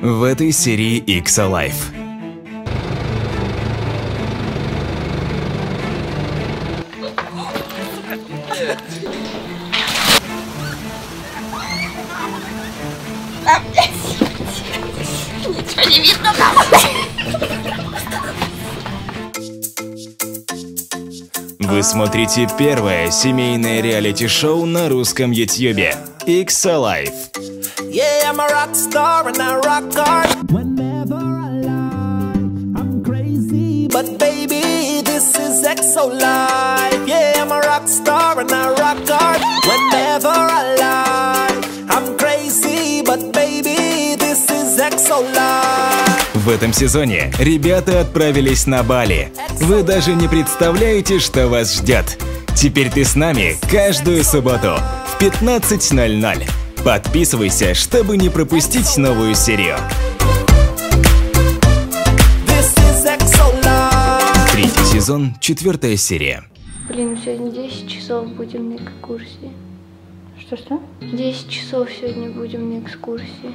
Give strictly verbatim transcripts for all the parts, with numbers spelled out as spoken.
в этой серии X Alive. Ничего не видно. Вы смотрите первое семейное реалити-шоу на русском ютьюбе X Alive. Yeah, I'm a rock star and I rock hard. Whenever I lie, I'm crazy. But baby, this is X Alive. Yeah, I'm a rock star and I rock hard. Whenever I lie, I'm crazy. But baby, this is X Alive. В этом сезоне ребята отправились на Бали. Вы даже не представляете, что вас ждет. Теперь ты с нами каждую субботу в пятнадцать ноль ноль. Подписывайся, чтобы не пропустить новую серию. Третий сезон, четвертая серия. Блин, сегодня десять часов будем на экскурсии. Что-что? десять часов сегодня будем на экскурсии.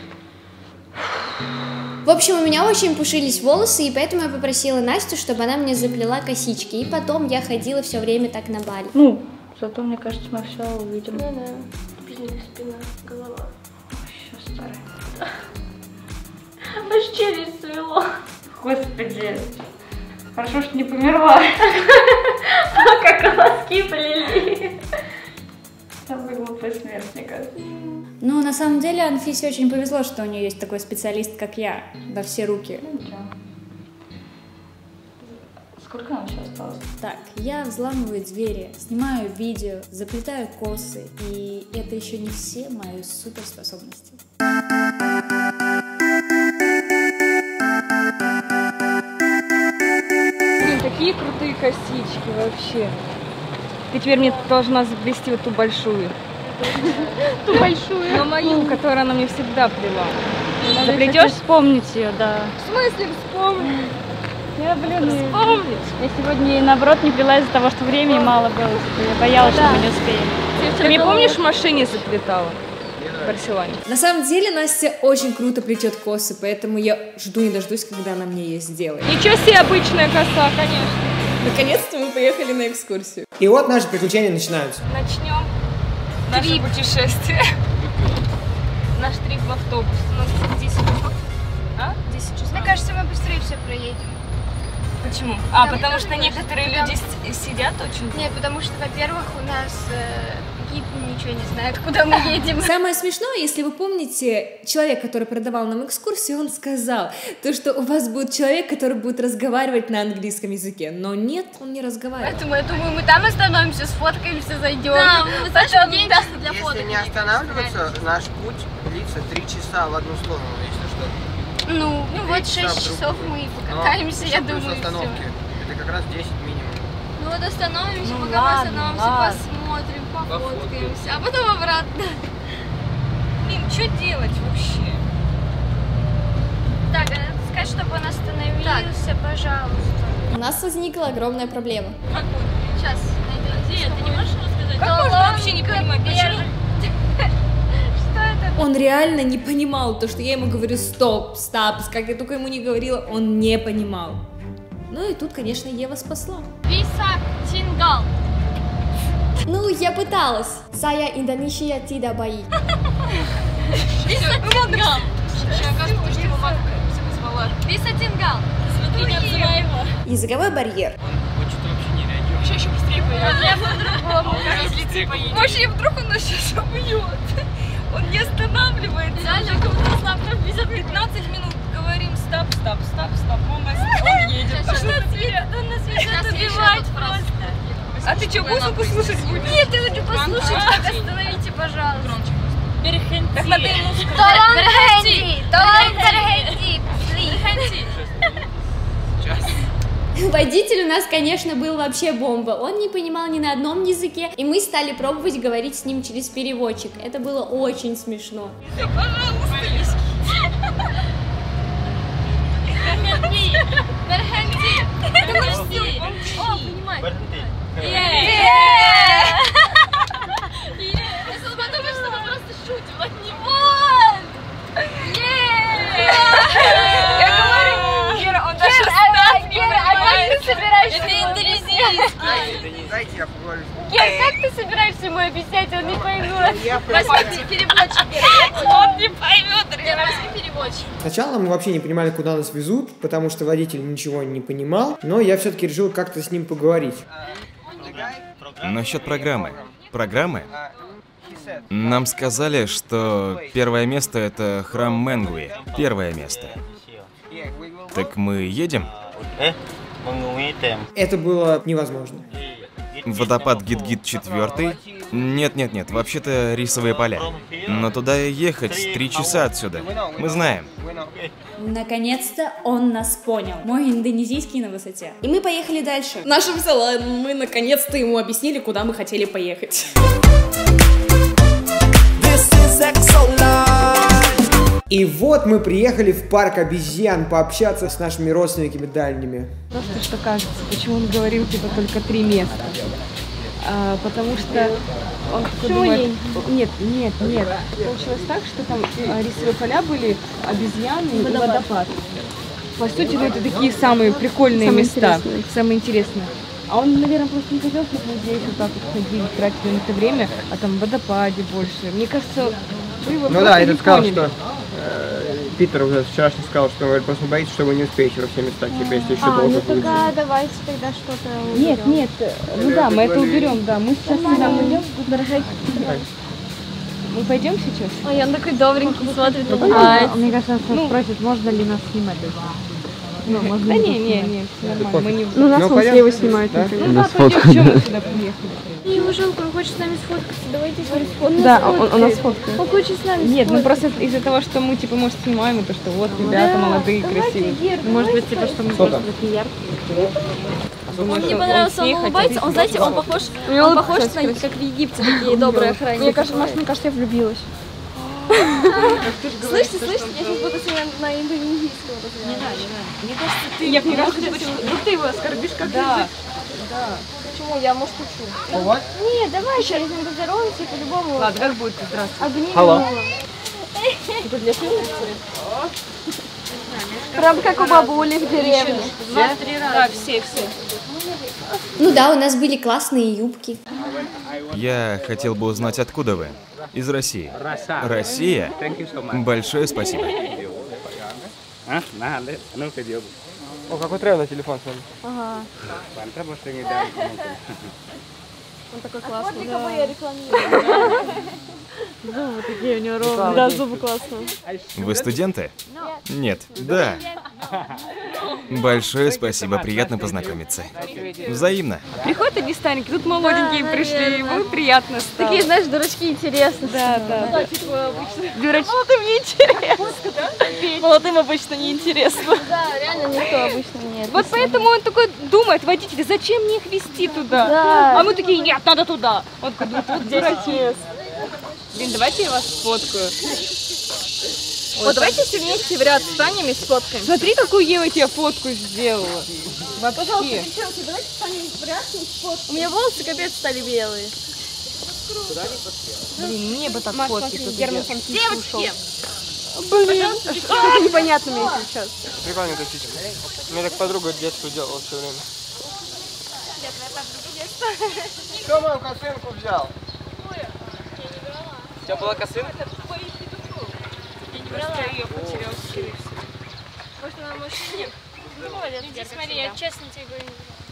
В общем, у меня очень пушились волосы, и поэтому я попросила Настю, чтобы она мне заплела косички. И потом я ходила все время так на Бали. Ну, зато, мне кажется, мы все увидим. Да-да, блин, спина, голова. Ой, еще старая. Аж челюсть свело. Господи, хорошо, что не померла. Как колоски полили. Самая глупая смерть, мне кажется. Ну, на самом деле, Анфисе очень повезло, что у нее есть такой специалист, как я, во все руки. Ну, ничего. Сколько нам сейчас осталось? Так, я взламываю двери, снимаю видео, заплетаю косы, и это еще не все мои суперспособности. Блин, такие крутые косички вообще. Ты теперь мне должна заплести вот ту большую. Ту большую? Но мою, которую она мне всегда плела. Заплетешь, вспомнить ее, да. В смысле вспомнить? Я, блин, Вспомнить? я сегодня, наоборот, не плела из-за того, что времени мало было. Я боялась, что мы не успеем. Ты мне помнишь, в машине заплетала? В Барселоне. На самом деле, Настя очень круто плетет косы, поэтому я жду не дождусь, когда она мне ее сделает. Ничего себе, обычная коса, конечно. Наконец-то мы поехали на экскурсию. И вот наши приключения начинаются. Начнем наше путешествие. Наш трип в автобус. У нас десять часов. А? десять часов. Мне кажется, мы быстрее все проедем. Почему? А, Да, потому мне что тоже некоторые кажется, люди с- сидят очень. Нет, потому что, во-первых, у нас э, гид ничего не знает, куда мы едем. Самое смешное, если вы помните, человек, который продавал нам экскурсию, он сказал, то, что у вас будет человек, который будет разговаривать на английском языке. Но нет, он не разговаривает. Поэтому я думаю, мы там остановимся, сфоткаемся, зайдем. Да, мы зачем день часто для Если фоток. не останавливаться, наш путь длится три часа в одну сторону, если что. Ну, ну вот Три часа шесть в часов другую. мы Но покатаемся, я еще плюс думаю, остановки. все. Это как раз десять минимум. Ну вот остановимся, Ну пока мы ладно, остановимся, ладно. посмотрим, Пофоткаемся. пофоткаемся, а потом обратно. Блин, что делать вообще? Так, а надо сказать, чтобы он остановился, пожалуйста. У нас возникла огромная проблема. Сейчас найдем. Ты не можешь рассказать? Как можно вообще не понимать, почему? Что это? Он реально не понимал то, что я ему говорю стоп, стоп, как я только ему не говорила, он не понимал. Ну и тут, конечно, Ева спасла. Bisa tinggal. Ну, я пыталась. Saya Indonesia tidak baik. Bisa tinggal. Bisa tinggal. Смотри, не обзывай его. Языковой барьер. Он что-то вообще не реагирует. Еще быстрее поедет. По-другому. Может, и вдруг он нас сейчас убьет. Он не останавливается. Реально, как будто нас на пятнадцать минут говорим стоп, стоп, стоп, стоп. Он, нас, он едет. Сейчас, Что сейчас, ты делаешь? Он нас ведет убивать просто. А ты что, музыку слушать будешь? Нет, я хочу послушать, как остановите, пожалуйста. Берхенти. Так надо ему сказать. Толон Берхенти. Толон Берхенти. Берхенти. Водитель у нас, конечно, был вообще бомба. Он не понимал ни на одном языке, и мы стали пробовать говорить с ним через переводчик. Это было очень смешно. Пожалуйста. Берхенти. Берхенти. О, понимает. Yeah. Если он подумает, что мы просто шутим от него. индонезийский. Дайте я поговорю. Гер, как ты собираешься ему объяснять? Он не поймет. Возьмите переводчик. Он не поймет. Возьми переводчик. Сначала мы вообще не понимали, куда нас везут, потому что водитель ничего не понимал, но я все-таки решил как-то с ним поговорить. Насчет программы. Программы? Нам сказали, что первое место — это храм Менгуи. Первое место. Так мы едем? Это было невозможно. Водопад Гит-Гит четвертый? Нет-нет-нет, вообще-то рисовые поля. Но туда и ехать три часа отсюда. Мы знаем. Наконец-то он нас понял. Мой индонезийский на высоте. И мы поехали дальше. В нашем салоне мы наконец-то ему объяснили, куда мы хотели поехать. И вот мы приехали в парк обезьян пообщаться с нашими родственниками дальними. Просто что кажется, почему он говорил типа только три места? А, потому что он думает... Нет, нет, нет. Получилось так, что там а, рисовые поля были, обезьяны и водопад. водопад. По сути, ну, это такие самые прикольные самые места, интересные. самые интересные. А он, наверное, просто не хотел, чтобы мы здесь вот так вот ходили, тратили на это время, а там в водопаде больше. Мне кажется, вы его Ну просто да, не этот сказал, поняли. что э, Питер уже вчерашний сказал, что он говорит, просто боится, что вы не успеете во все места, типа, если еще А, долго ну будет. тогда давайте тогда что-то уберем. Нет, нет, ну да, мы это уберем, да. Мы сейчас сюда пойдем, дорожать. Мы пойдем сейчас? Ой, он такой добренький, смотрит на А, нас. мне кажется, он ну, спросит, можно ли нас снимать. Ну, можно да не, не, не, все нормально. Мы не... Ну, нас Ну, он пойдем? слева снимает. Да? Ну да, пойдем, чем мы сюда приехали? Ему жалко, он хочет с нами сфоткаться. Давайте с нами сфоткаемся. Да, он, он нас фоткает. Он хочет с нами Нет, ну сфоткаться. просто из-за того, что мы, типа, может, снимаем, и то, что вот, ребята молодые, красивые. Может быть, типа, что мы просто такие яркие. Он мне понравился, он улыбается. Он, знаете, он похож, он похож на, как в Египте, такие добрые охранники. Мне кажется, Маша, мне кажется, я влюбилась. Слышите, слышите, я сейчас буду себя на индонезийском разговаривать. Не надо, не надо. Мне кажется, ты... Я мне кажется, вдруг ты его оскорбишь как да. Да. Почему? Я, может, учу. Вот. Нет, давай сейчас с ним поздороваемся по-любому. Ладно, как будет? Здравствуйте. Обнимем Алло. его. Это для фильма? Прям как у бабули в деревне. Два-три раза. Да, все, все. Ну да, у нас были классные юбки. Я хотел бы узнать, откуда вы? Из России. Россия? Большое спасибо. О, какой тревельный телефон с вами. Ага. Он такой классный. Вот Да. кого я рекламирую. Зубы такие у него ровные. Да, зубы классные. Вы студенты? Нет. Да. Большое спасибо, приятно познакомиться. Взаимно. Приходят одни старенькие, тут молоденькие пришли, ему приятно стало. Такие, знаешь, дурачки интересно. Да, да. Да, типа обычно. Дурачки. Молодым не интересно. Молодым обычно не интересно. Да, реально никто обычно нет. Вот поэтому он такой думает, водитель, зачем мне их везти туда? Да. А мы такие, нет, надо туда. Он такой, думает, вот дураки. Блин, давайте я вас сфоткаю. Вот давайте все вместе в ряд встанем и сфоткаем. Смотри, какую Ева тебе фотку сделала. Пожалуйста, девчонки, давайте встанем в ряд и сфоткаем. У меня волосы капец стали белые. Блин, мне бы так фотки тут Девочки! Блин, что-то непонятно мне сейчас. Прикольно эта птичка. У меня так подруга детство делала все время. Кто мою косынку взял? У тебя была косынка? Просто ее потерял, скорее всего. Может, она в машине? Иди смотри, я честно тебе говорю.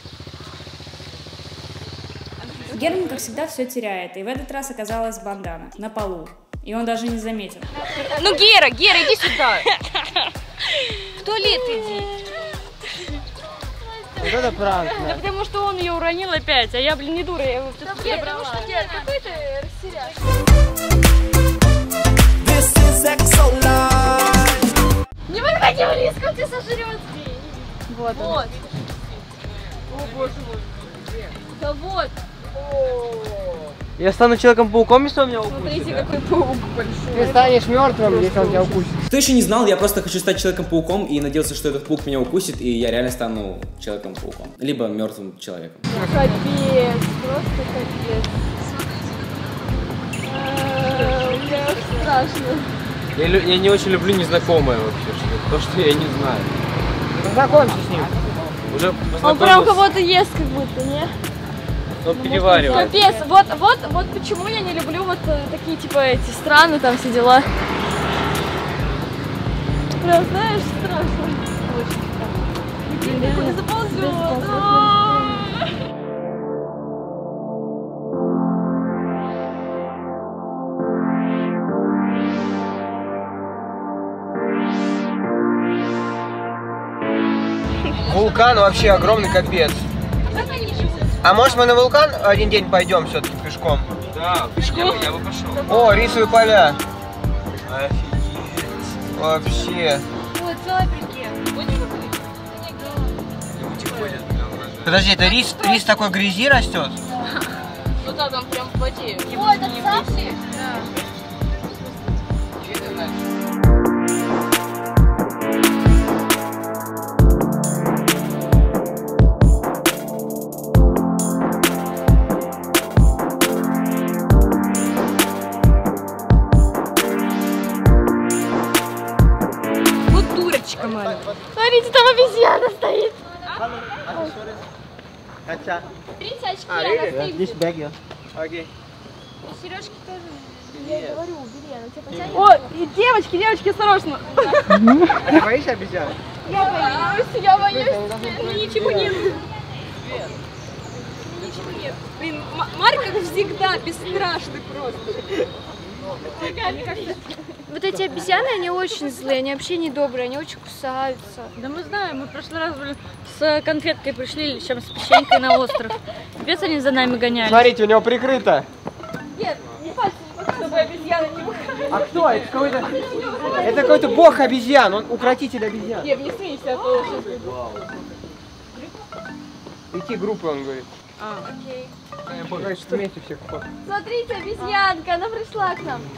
Герман, как всегда, все теряет. И в этот раз оказалась бандана на полу. И он даже не заметил. Ну, Гера, Гера, иди сюда. В туалет иди. Вот это пранк, Да потому что он ее уронил опять, а я, блин, не дура, я его Да, блин, потому что Гер, какой ты растеряшь. Не выходи близко, он тебя сожрет. Вот. Вот. О, боже мой. Да вот. Я стану Человеком-пауком, если он меня укусит? Смотрите, какой паук большой. Ты станешь мертвым, если он тебя укусит. Кто еще не знал, я просто хочу стать Человеком-пауком и надеялся, что этот паук меня укусит, и я реально стану Человеком-пауком. Либо мертвым человеком. Капец, просто капец. Мне аж страшно. Я, я не очень люблю незнакомое вообще, что, то, что я не знаю. Познакомься с ним. Уже Он прям кого-то ест как будто, не? Он переваривает. Капец, вот, вот, вот почему я не люблю вот такие, типа, эти страны, там все дела. Прям, знаешь, страшно. Очень страшно. Не заползет. Вулкан вообще огромный капец. А может мы на вулкан один день пойдем все-таки пешком? Да, пешком я бы пошел. О, рисовые поля. Офигеть. Вообще. Ой, целый прикет. Подожди, это рис, рис такой грязи растет? Ну да, там прям в воде. Ой, это сапси? Да. Смотрите, там обезьяна стоит. Смотрите, очки, она стоит. Окей. Сережки тоже. Я говорю, убери, она тебя потянет. О, и девочки, девочки, осторожно. А ты боишься обезьян? Я боюсь, я боюсь. Ничего нет. Ничего нет. Блин, Марк, как всегда, бесстрашный просто. Вот эти обезьяны, они очень злые, они вообще недобрые, они очень кусаются. Да мы знаем, мы в прошлый раз были с конфеткой пришли, чем с печенькой на остров. Капец, они за нами гоняли. Смотрите, у него прикрыто. Нет, не пальцем, чтобы обезьяны не махали. А кто? Это какой-то это какой-то бог обезьян, он укротитель обезьян. Нет, не смейся, а то сейчас будет. Идти группой, он говорит. А, окей. Пугает, что вместе всех вход. Смотрите, обезьянка, она пришла к нам.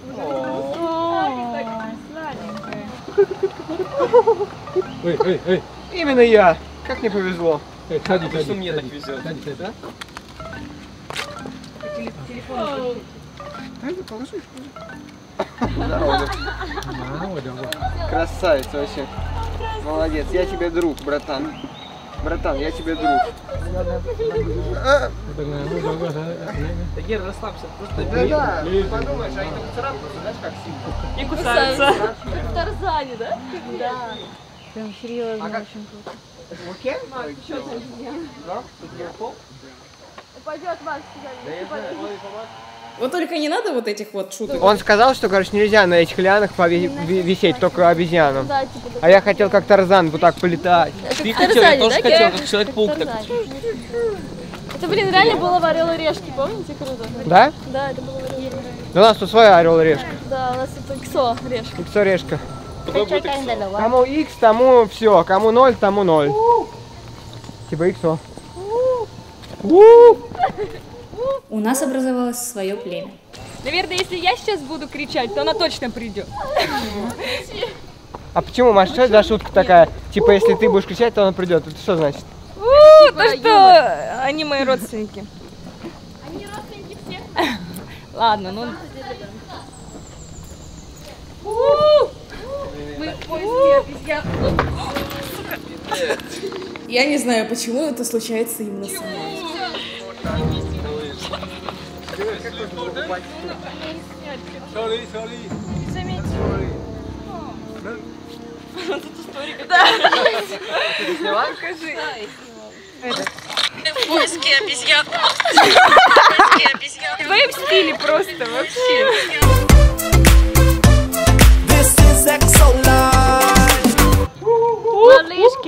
Эй, эй, эй. Именно я. Как мне повезло. Эй, ходи, ходи, что мне ходи, так везет. ходи, ходи, да? Телефон. Дай, положи. Красавица вообще. Молодец, я тебе друг, братан. Братан, я тебе друг. Да, Гера, расслабься. Просто да, да, подумаешь, они там царапаются, знаешь, как сильно. И кусаются. Как в Тарзане, да? Да. Прям серьезно, А как? очень круто. Это Лукен? Макс, что за обезьяна? Да? Тут не пол? Пойдет, Макс, сюда. Вот только не надо вот этих вот шуток. Он сказал, что, короче, нельзя на этих лианах пове- висеть, только обезьянам. Да, типа, А я хотел как Тарзан вот так полетать. Ты хотел, я тоже хотел, как Человек-паук так. Это, блин, реально было в Орел и Решке, помните, круто? Да? Да, это было в Орел и Решке. Да у нас тут своя орел и решка. Да, у нас это Иксо Решка. Иксо решка. Кому X, тому все. Кому ноль, тому ноль. Типа Иксо. У нас образовалось свое племя. Наверное, если я сейчас буду кричать, то она точно придет. А почему, Маша, что это за шутка такая? Типа, если ты будешь кричать, то она придет. Это что значит? У, то что они мои родственники. Они родственники всех. Ладно, ну... Мы в поиске обезьян. Я не знаю, почему это случается именно со мной. Sorry, sorry. Ты сняла? Покажи. В поиске обезьян. Вы в стиле просто вообще. This is Exo-Life. Малышки.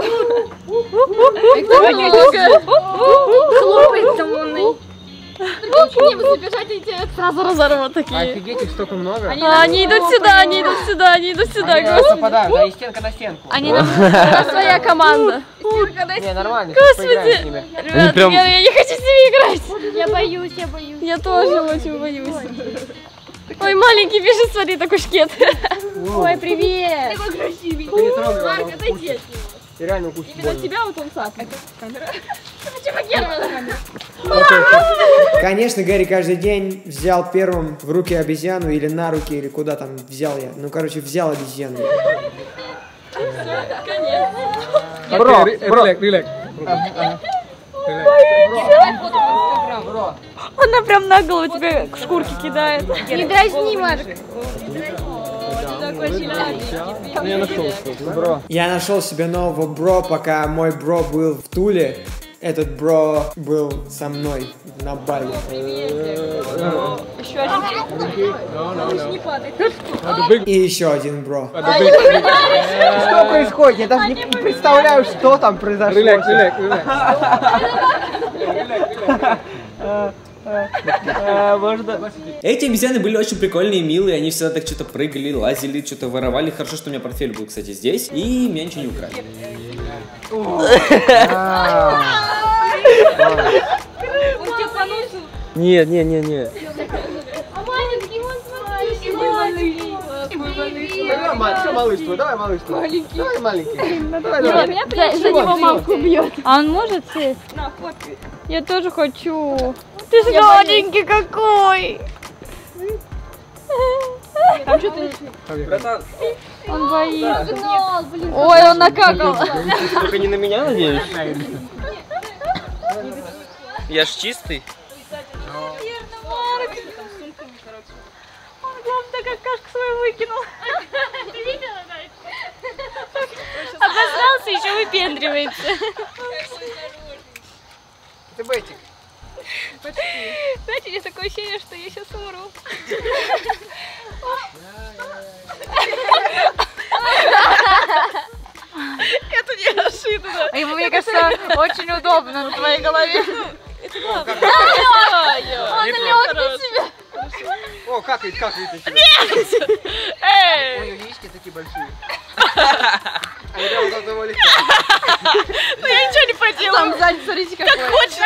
Хлопает там он. К ним забежать, и тебя сразу разорвут такие. Офигеть, их столько много. Они, а, они идут сюда, они идут сюда, они идут сюда. Они нас нападают, да, и стенка на стенку. Они нам, у нас своя команда. Не, нормально, сейчас поиграем с ними. Ребят, прям... я, я не хочу с ними играть. Я боюсь, я боюсь. Я тоже очень боюсь. Ой, маленький бежит, смотри, такой шкет. Ой, привет. Такой красивый. Марк, отойди от него. И реально укусит Именно больно. тебя вот он цапает. Камера. Почему Герман? Конечно, Гэри каждый день взял первым в руки обезьяну или на руки, или куда там взял я. Ну, короче, взял обезьяну. Бро, бро. Релакс, релакс. Она прям на голову тебе к шкурке кидает. Не дразни, Марк. Я нашел Бро. Я нашел себе нового бро, пока мой бро был в Туле. Этот бро был со мной на Бали. Еще один. Не падай. И еще один бро. Что происходит? Я даже не представляю, что там произошло. Релакс, релакс, релакс. Эти обезьяны были очень прикольные и милые, они всегда так что-то прыгали, лазили, что-то воровали. Хорошо, что у меня портфель был, кстати, здесь, и меня ничего не украли. Нет, нет, нет, нет. А маленький, он маленький. Все, малыш твой, давай, малыш твой. Маленький. Давай, маленький. Давай, давай. За, за него мамку бьет. А он может сесть? На, фоткай. Я тоже хочу. Ты сладенький какой. Там что ты? Братан. Он боится. Гнал, блин. Ой, он накакал. Только не на меня, надеюсь? Я ж чистый. Он, главное, какашку свою выкинул. Ты видела, да? Обосрался, еще выпендривается. Это Бетик. Знаете, у меня такое ощущение, что я сейчас умру. Это неожиданно. Ему, мне кажется, очень удобно на твоей голове. Это главное. Он лег на себя. О, какает, какает. Нет! Эй! Ой, яички такие большие. Они прям с одного лица. Ну я ничего не поделаю. Там сзади, смотрите, какой. Как хочешь.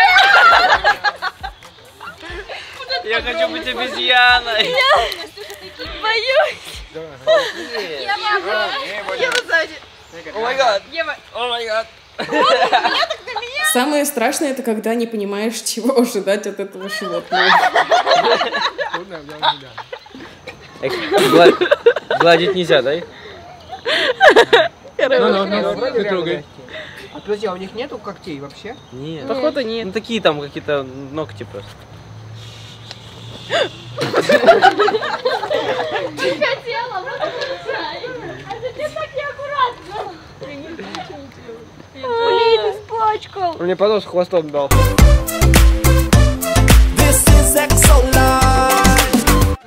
Я хочу быть обезьяной. Я боюсь. Я могу. Ева сзади. О май гад. Ева. О май гад. Самое страшное — это когда не понимаешь, чего ожидать от этого животного. Гладить нельзя, да? Ну, ну, ну, не трогай. А подожди, а у них нету когтей вообще? Нет. Походу нет. Ну такие там какие-то ногти просто. Не хотела, просто получай. А зачем так неаккуратно? Блин, испачкал. Он мне подос хвостом дал. This is Exo-Life.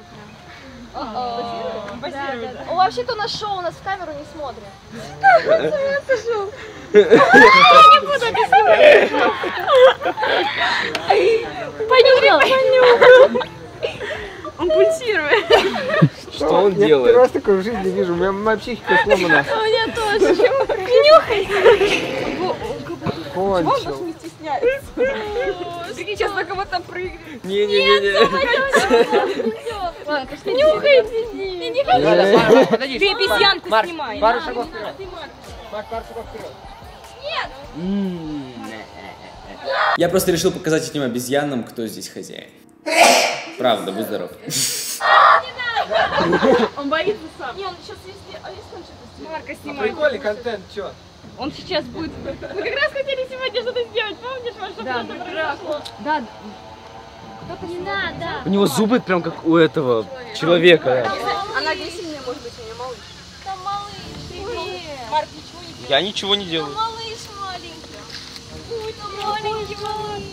Он вообще-то на шоу, нас в камеру не смотрит. Я не буду это снимать. Понюхал. Понюхал. Он пульсирует. Что он делает? Я первый раз такой в жизни вижу, у меня психика сломана. У меня тоже. Нюхай. Кончил. Не стесняется. Прикинь, сейчас на кого-то прыгнет. Не-не-не. Нюхай. Не хочу. Подожди. Ты обезьянку снимай. Пару шагов вперед. Марк, пару шагов вперед. Нет. Я просто решил показать этим обезьянам, кто здесь хозяин. Правда, будь здоров. Он боится сам. Не, он сейчас если... А если он что-то сделает? Марка снимает. Прикольный контент, чё? Он сейчас будет... Мы как раз хотели сегодня что-то сделать, помнишь, Маш, что Да, что-то произошло? Да. Кто-то не надо. У него зубы прям как у этого человека. Она агрессивнее, может быть, у нее малыш. Там малыш. Привет. Марк, ничего не делает. Я ничего не делаю. Там малыш маленький. Ой, там маленький малыш.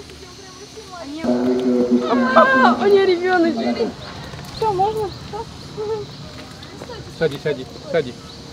А, у нее ребеночек. Все, можно? Сади, сади, сади.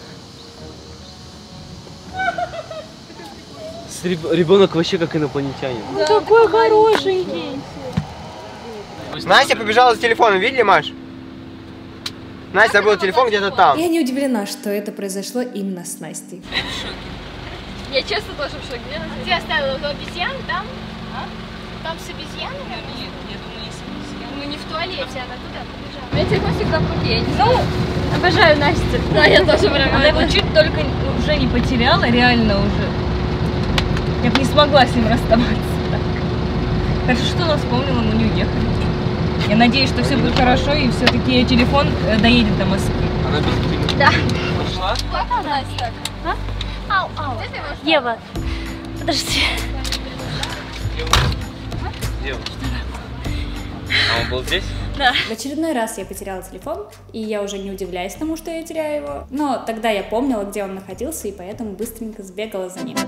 Ребенок вообще как инопланетянин. Он такой хорошенький. Настя побежала за телефоном, видели, Маш? Настя забыла телефон где-то там. Я не удивлена, что это произошло именно с Настей. Я честно тоже в шоке. Где оставила эту обезьяну там? А? Там с обезьянами? Нет, я думаю, не с обезьяной. Ну не в туалете, она туда побежала. У меня телефон всегда в руке. Ну, обожаю Настю. Да, я тоже прям. Она его чуть только уже не потеряла, реально уже. Я бы не смогла с ним расставаться. Так. Хорошо, что она вспомнила, мы не уехали. Я надеюсь, что все будет хорошо и все-таки телефон доедет до Москвы. Она без Да. Пошла? Как она так? А? Ау, ау. Ева, подожди. Девушка. А он был здесь? Да. В очередной раз я потеряла телефон, и я уже не удивляюсь тому, что я теряю его. Но тогда я помнила, где он находился, и поэтому быстренько сбегала за ним.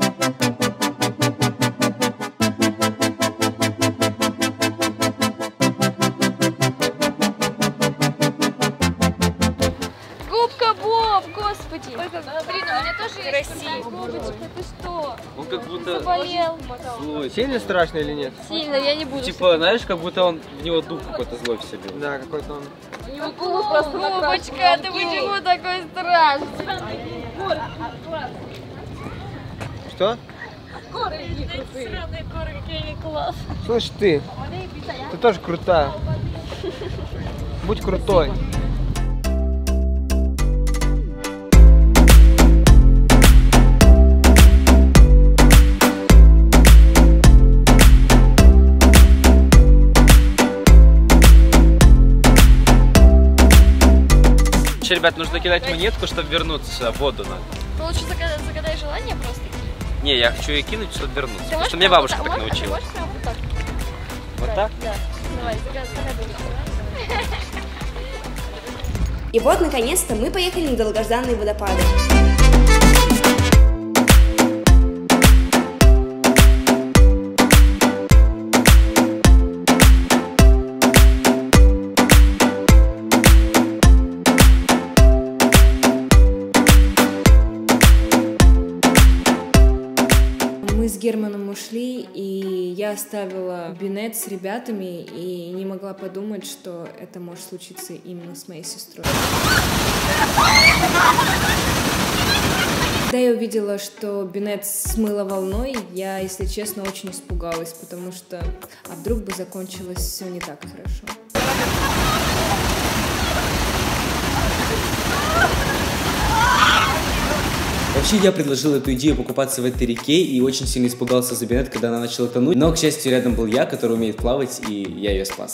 Губка Боб, господи. Ой, как... Блин, у меня тоже есть красивая губочка. Ты что? Он как будто заболел. злой. Сильно страшно или нет? Сильно, я не буду. Типа, знаешь, как будто он в него дух какой-то злой в себе. Да, какой-то он. У него губы просто губочка, ты почему такой страшный? Что? Горы какие крутые. Сраные горы, какие они классные. Слышь ты, ты тоже крутая. Будь крутой. Ребят, нужно кидать монетку, чтобы вернуться сюда, в воду надо. Ну лучше загадай желание просто. Не, я хочу ее кинуть, чтобы вернуться. Ты Потому что можешь мне прям бабушка вот так так? научила. Можешь прям вот так? Вот Да, так? Да. Давай, загадай. И вот, наконец-то, мы поехали на долгожданные водопады. Мы с Германом ушли, и я оставила бинет с ребятами и не могла подумать, что это может случиться именно с моей сестрой. Когда я увидела, что бинет смыло волной, я, если честно, очень испугалась, потому что а вдруг бы закончилось все не так хорошо. Вообще, я предложил эту идею покупаться в этой реке и очень сильно испугался за бинет, когда она начала тонуть. Но, к счастью, рядом был я, который умеет плавать, и я ее спас.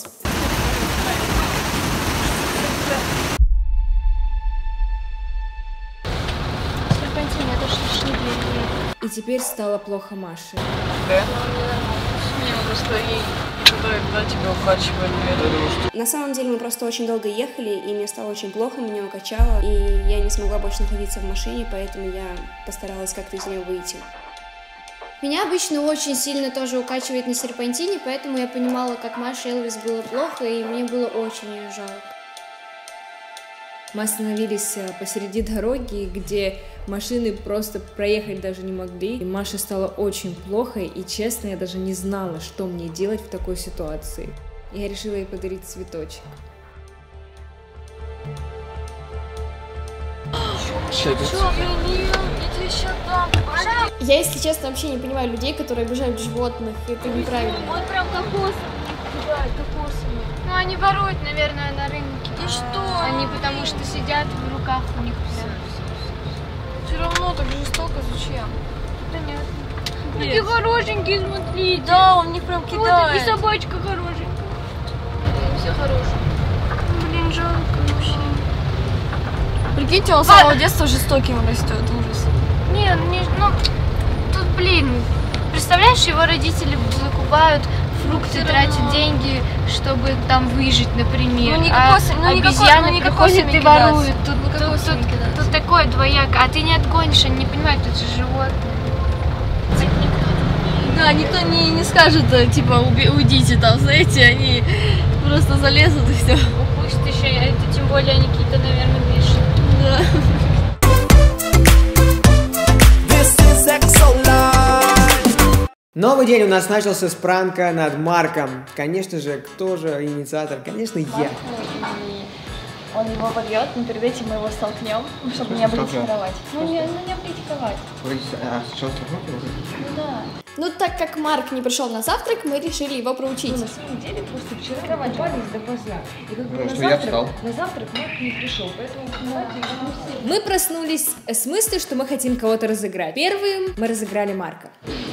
И теперь стало плохо Маше. Да? Не, ну просто ей туда и туда тебя укачивали. На самом деле мы просто очень долго ехали, и мне стало очень плохо, меня укачало, и я не смогла больше находиться в машине, поэтому я постаралась как-то из нее выйти. Меня обычно очень сильно тоже укачивает на серпантине, поэтому я понимала, как Маше Элвис было плохо, и мне было очень ее жалко. Мы остановились посреди дороги, где машины просто проехать даже не могли. И Маше стало очень плохо, и честно, я даже не знала, что мне делать в такой ситуации. Я решила ей подарить цветочек. Я, если честно, вообще не понимаю людей, которые обижают животных. Это неправильно. Он прям кокосами кидает, кокосами. Ну, они воруют, наверное, на рынке. И что? Они потому что сидят в руках у них все. Все равно так жестоко, зачем? Понятно. Какие хорошенькие, смотрите. Да, он в них прям кидает. Вот, и собачка хорошенькая. Все хорошие. Блин, жалко вообще. Прикиньте, он с самого детства жестоким растет, ужас. Не, не, ну, тут, блин, представляешь, его родители закупают фрукты, тратят деньги, чтобы там выжить, например. Ну, не а кокосы, ну, не обезьяны коко- ну, не приходят кокосами и воруют. кидаться. Тут, Ну, тут, кокосами тут, кидаться. тут такое двояко, а ты не отгонишь, они не понимают, это же животное. Да, никто не, не скажет, типа, уби- уйдите там, знаете, они просто залезут и все. Упустят еще, это тем более они какие-то, наверное, вещи. Да. Новый день у нас начался с пранка над Марком. Конечно же, кто же инициатор? Конечно, я. Он его побьет, но перед этим мы его столкнем, чтобы не облитиковать. Ну не, ну не облитиковать. А сейчас Ну да. Ну, так как Марк не пришел на завтрак, мы решили его проучить. Ну, на самом деле, просто вчера кровать до поздна. И как бы Ну, на что я завтрак, встал. на завтрак Марк не пришел, поэтому давайте его все. Мы проснулись с мыслью, что мы хотим кого-то разыграть. Первым мы разыграли Марка.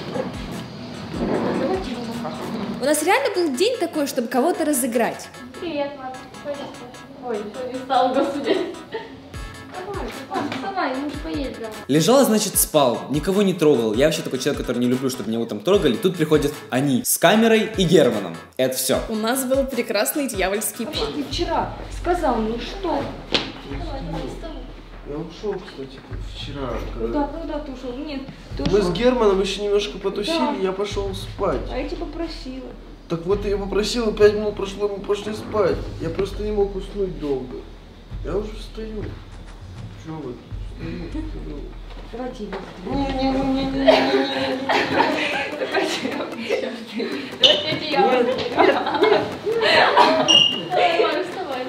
У нас реально был день такой, чтобы кого-то разыграть. Привет, Марк. Ой, что не стал, господи. Вставай, мы уже поедем домой. Лежал, значит, спал, никого не трогал. Я вообще такой человек, который не люблю, чтобы меня утром трогали. Тут приходят они с камерой и Германом. Это все. У нас был прекрасный дьявольский Вообще, план. ты вчера сказал, ну что? Я ушел, кстати, вчера. Куда, куда ты ушел? Нет, ты Мы ушел. с Германом еще немножко потусили, Да. я пошел спать. А я тебя попросила. Так вот я попросил, и пять минут прошло, мы пошли спать. Я просто не мог уснуть долго. Я уже встаю. Чего вы? Встаю, встаю. Давайте его. Не-не-не-не-не-не-не. Давайте его. Давайте я. Нет, нет, нет. Давай, вставай.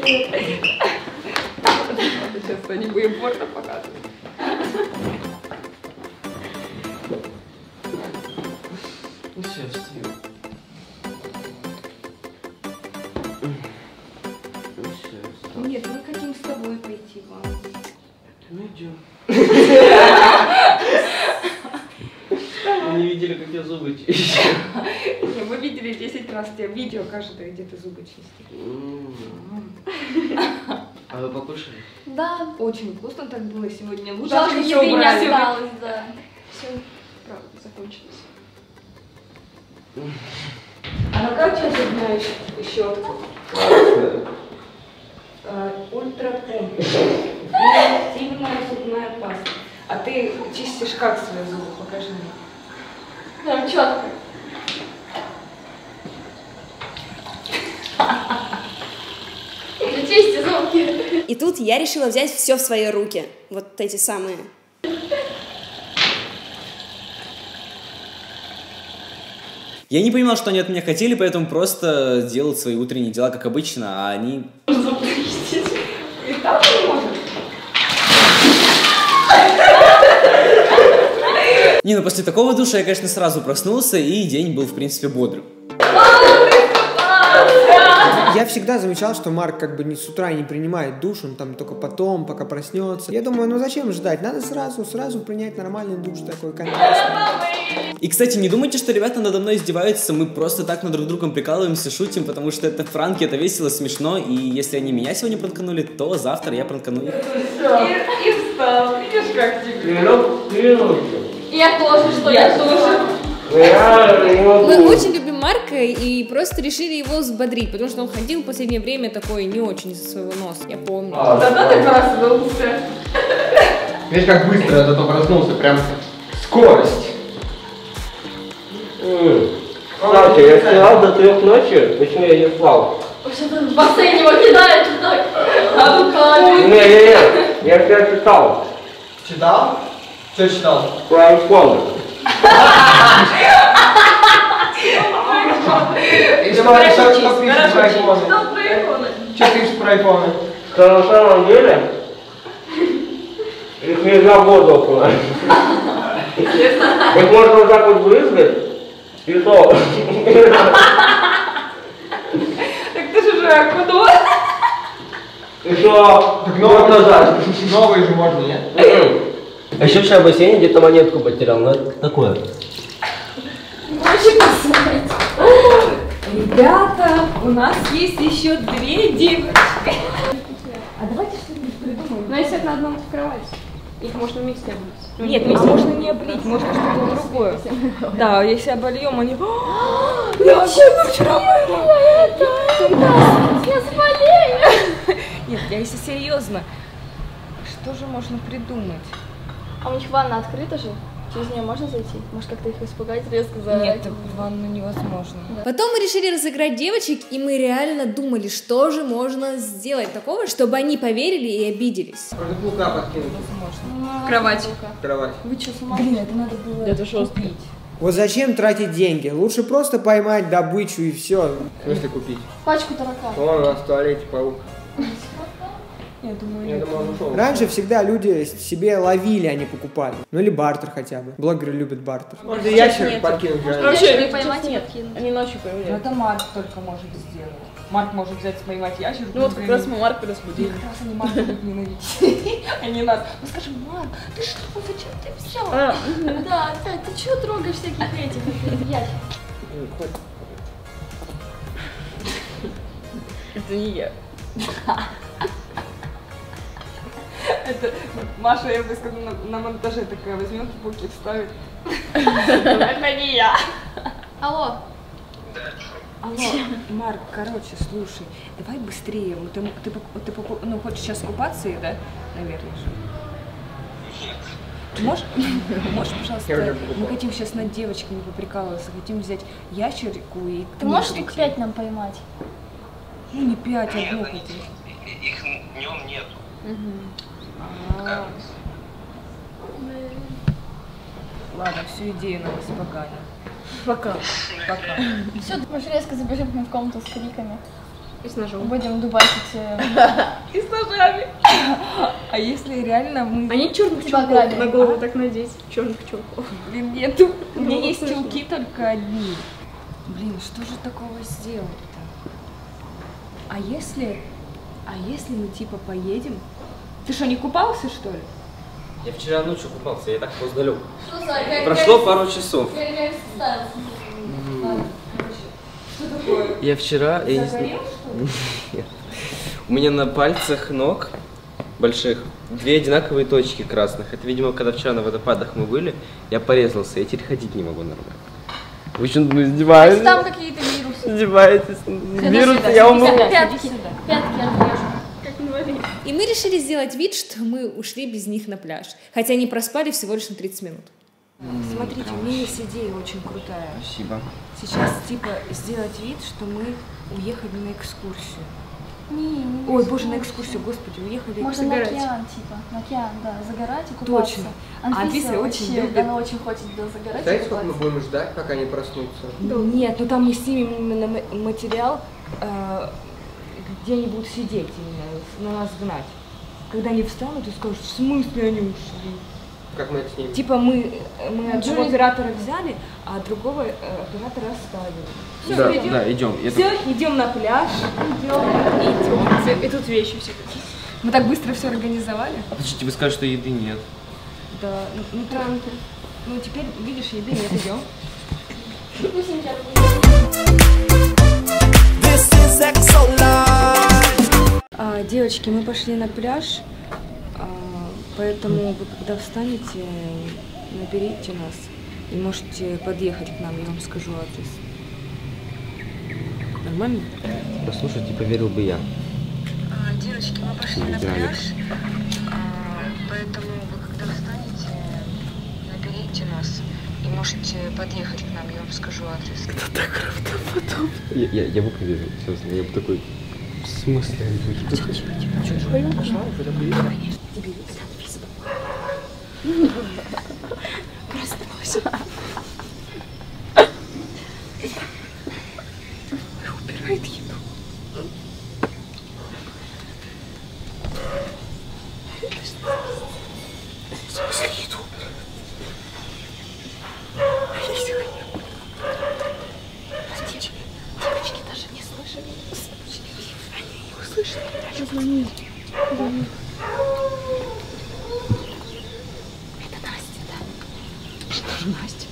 Сейчас они будем порно показывать. Ну все, встаю. Ну все, встал. Нет, мы хотим с тобой пойти, Ваня. Ну идем. Вы не видели, как я зубы чищу? Не, мы видели десять раз тебя видео каждое, где ты зубы чистишь. А вы покушали? Да. Очень вкусно так было сегодня. Лучше Жалко, всё еды не убрали. осталось, да. Все, правда, закончилось. А какая у тебя зубная щетка? Ультра активная зубная паста. А ты чистишь как свои зубы? Покажи мне. Прям четко. Чисти зубки. И тут я решила взять все в свои руки. Вот эти самые. Я не понимал, что они от меня хотели, поэтому просто делал свои утренние дела, как обычно, а они... И так не может. Не, ну после такого душа я, конечно, сразу проснулся, и день был, в принципе, бодрым. Я всегда замечал, что Марк как бы не с утра не принимает душ, он там только потом, пока проснется. Я думаю, ну зачем ждать? Надо сразу, сразу принять нормальный душ такой контрастный. И, кстати, не думайте, что ребята надо мной издеваются, мы просто так над друг другом прикалываемся, шутим, потому что это пранки, это весело, смешно, и если они меня сегодня пранканули, то завтра я пранкану их. И, и встал. Видишь, как тебе? Я тоже, что Я я тоже. Мы очень любим Марка и просто решили его взбодрить, потому что он ходил в последнее время такой не очень из-за своего носа, я помню. Да-да, ты проснулся. Видишь, как быстро я зато проснулся, прям скорость. Кстати, я вчера до трех ночи, точнее, я не спал. Вообще-то в бассейн его кидает вот так. А ну камень. Не-не-не, я вчера читал. Читал? Что читал? Про айфоны. И что что пишешь про айфоны? Что пишешь про айфоны? Что на самом деле их нельзя в воду окунать. Их можно вот так вот брызгать, и то. Так ты же уже окунул. И что? Так новый назад. Новый же можно, нет? А еще вчера в бассейне где-то монетку потерял, но это такое. Ребята, у нас есть еще две девочки. А давайте что-нибудь придумаем. Но если это на одном кровати, их можно вместе облить. Нет, вместе можно не облить, можно что-то другое. Да, если обольем, они... Я вообще вчера мыла это! Я заболею! Нет, я если серьезно, что же можно придумать? А у них ванна открыта же? Через нее можно зайти? Может, как-то их испугать, резко заорать? Нет, в ванну невозможно. Потом мы решили разыграть девочек, и мы реально думали, что же можно сделать такого, чтобы они поверили и обиделись. Можно паука подкинуть. В кровать. В кровать. Вы что, с ума? Блин, это надо было это купить. Вот зачем тратить деньги? Лучше просто поймать добычу и все. В смысле купить? Пачку тараканов. Вон у нас в туалете паук. Я думаю, Я думал, он ушел. Раньше всегда люди себе ловили, а не покупали. Ну или бартер хотя бы. Блогеры любят бартер. Можно ящер подкинуть. Вообще, поймать и подкинуть. Они ночью появляются. Но это Марк только может сделать. Марк может взять, поймать ящерку. Ну вот как раз мы Марка разбудили. Как раз они Марка будут ненавидеть. А не нас. Мы скажем, Марк, ты что, зачем ты взял? Да, опять, ты чего трогаешь всяких этих ящиков? Это не я. Это Маша, я бы сказала, на, на монтаже такая возьмет, буки вставит. Это не я. Алло. Алло, Марк, короче, слушай, давай быстрее. Ты, ты, ты, ты ну, хочешь сейчас купаться, да? Наверное же. Можешь, можешь, пожалуйста, мы хотим сейчас над девочками поприкалываться, хотим взять ящерку и... Ты можешь штук пять нам поймать? Ну, не пять, а одну хотим. Их днем нету. А-а-а. Ладно, всю идею нам испоганил. Пока. Пока. Все, можешь резко забежим в комнату с криками. И с ножом. Будем дубасить. И с ножами. А если реально мы... Они черных чулков на голову так надеть. Черных чулков. Блин, нету. У меня есть чулки только одни. Блин, что же такого сделать-то? А если... А если мы типа поедем? Ты что, не купался, что ли? Я вчера ночью купался, я так поздно лег. Прошло пару часов. Что такое? Я вчера... Я не Загорел, знаю. что ли? У меня на пальцах ног больших две одинаковые точки красных. Это, видимо, когда вчера на водопадах мы были, я порезался, я теперь ходить не могу нормально. Вы что, ну, издеваетесь? Там какие-то вирусы. Издеваетесь? Вирусы, я умру. Пятки, пятки отрежу. Как инвалид. И мы решили сделать вид, что мы ушли без них на пляж. Хотя они проспали всего лишь на тридцать минут. Смотрите, у меня есть идея очень крутая. Спасибо. Сейчас, типа, сделать вид, что мы уехали на экскурсию. Не, не Ой, боже, на экскурсию, господи, уехали Можно загорать. на океан, типа, на океан, да, загорать и купаться. Точно. Анфиса, Анфиса очень вообще, любит. она очень хочет да, загорать Знаете, и сколько мы купаться. будем ждать, пока они проснутся? Нет, ну там мы снимем именно ма- материал, э, где они будут сидеть именно, на нас гнать. Когда они встанут и скажут, в смысле они ушли? Как мы это снимем? Типа мы, мы одного Джули- оператора взяли, а другого э, оператора оставили. Все, Да, идем. да, идем. Я Все, идем на пляж. Идем. Идем. И тут вещи все. Мы так быстро все организовали. Подождите, вы скажете, что еды нет. Да, ну, ну, там- ну теперь, видишь, еды нет, идем. This is Exo-Life. А, девочки, мы пошли на пляж, а, поэтому вы когда встанете, наберите нас и можете подъехать к нам, я вам скажу адрес. Нормально? Послушайте, поверил бы я. А, девочки, мы пошли на пляж, а, поэтому вы когда встанете, наберите нас и можете подъехать к нам, я вам скажу адрес. Это так правдоподобно. Я, я, я бы поверил, честно, я бы такой, в смысле? Тихо, тихо, тихо. Что, пойдем? Пошла? Конечно. Тебе это написано. Проснулась. Убирает еду. В смысле еду убирает? Девочки даже не слышали. Они не услышали. Позвони. Позвони. Это Настя, да? Что же Настя?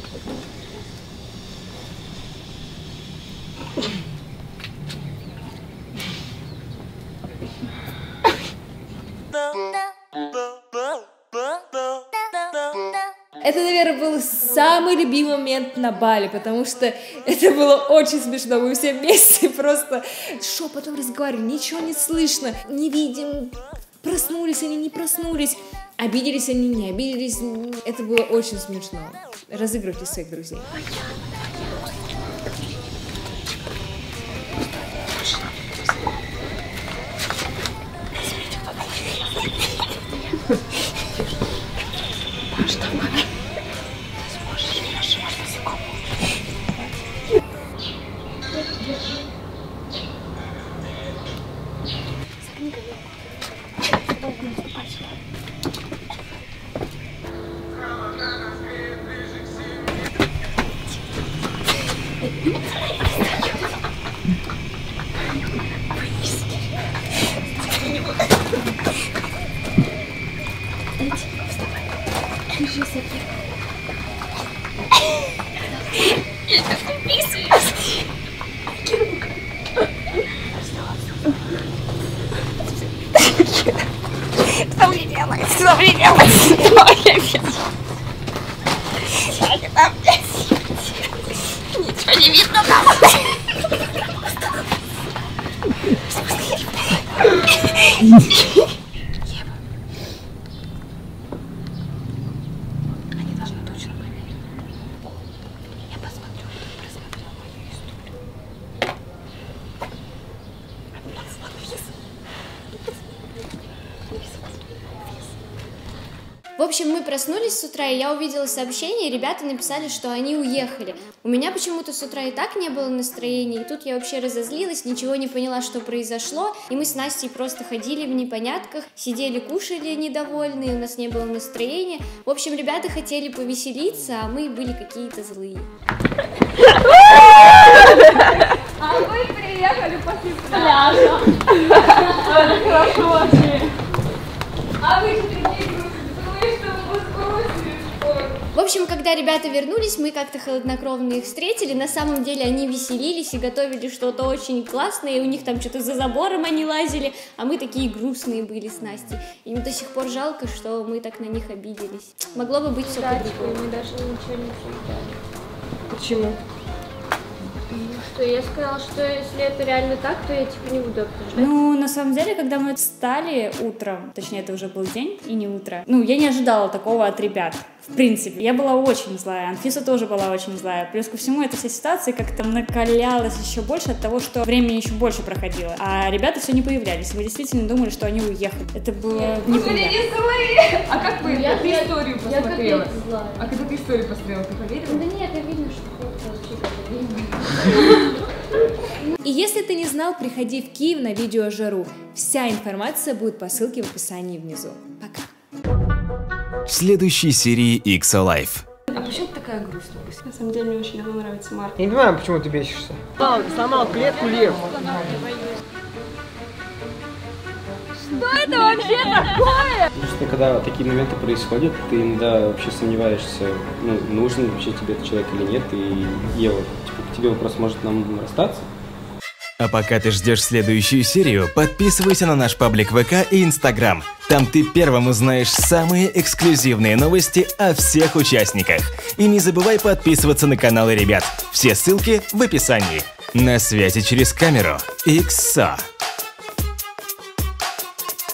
Это, наверное, был самый любимый момент на Бали, потому что это было очень смешно. Мы все вместе просто шепотом разговаривали, ничего не слышно, не видим, проснулись они, не проснулись, обиделись они, не обиделись. Это было очень смешно. Разыгрывайте своих друзей. Там делает? Что мне делать? Ничего не видно там. Они должны точно проверить. Я посмотрю, кто просмотрел мою историю. В общем, мы проснулись с утра, и я увидела сообщение, и ребята написали, что они уехали. У меня почему-то с утра и так не было настроения, и тут я вообще разозлилась, ничего не поняла, что произошло, и мы с Настей просто ходили в непонятках, сидели, кушали недовольные, у нас не было настроения. В общем, ребята хотели повеселиться, а мы были какие-то злые. А вы приехали после пляжа. Это хорошо вообще. А вы же такие грустные, что вы сбросили, что ли? В общем, когда ребята вернулись, мы как-то холоднокровно их встретили. На самом деле они веселились и готовили что-то очень классное, и у них там что-то за забором они лазили, а мы такие грустные были с Настей. Им до сих пор жалко, что мы так на них обиделись. Могло бы быть все по-другому. Мы даже ничего не обсуждали. Почему? Что я сказала, что если это реально так, то я типа не буду обсуждать. Ну, на самом деле, когда мы встали утром, точнее, это уже был день и не утро, ну, я не ожидала такого от ребят. В принципе, я была очень злая, Анфиса тоже была очень злая. Плюс ко всему, эта вся ситуация как-то накалялась еще больше от того, что времени еще больше проходило. А ребята все не появлялись. Мы действительно думали, что они уехали. Это было неприятно. А как вы эту историю посмотрела? А когда ты историю посмотрела, ты поверила? Да нет, это видно, что И если ты не знал, приходи в Киев на видеожару. Вся информация будет по ссылке в описании внизу. Пока. В следующей серии икс о Life. А почему ты такая грустная? На самом деле мне очень давно нравится Марк. Я не понимаю, почему ты бесишься. Сломал клетку лев. Что это вообще такое? Потому что когда такие моменты происходят, ты иногда вообще сомневаешься, ну, нужен вообще тебе этот человек или нет, и Ева, типа, к тебе вопрос, может нам расстаться? А пока ты ждешь следующую серию, подписывайся на наш паблик ВК и Инстаграм. Там ты первым узнаешь самые эксклюзивные новости о всех участниках. И не забывай подписываться на каналы ребят. Все ссылки в описании. На связи через камеру. икс о.